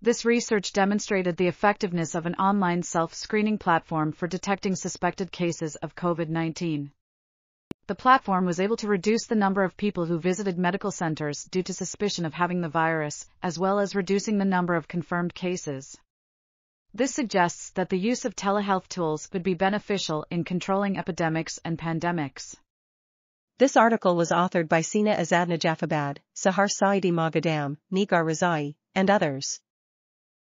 This research demonstrated the effectiveness of an online self-screening platform for detecting suspected cases of COVID-19. The platform was able to reduce the number of people who visited medical centers due to suspicion of having the virus, as well as reducing the number of confirmed cases. This suggests that the use of telehealth tools could be beneficial in controlling epidemics and pandemics. This article was authored by Sina Azadnajafabad, Sahar Saidi Magadam, Nigar Razai, and others.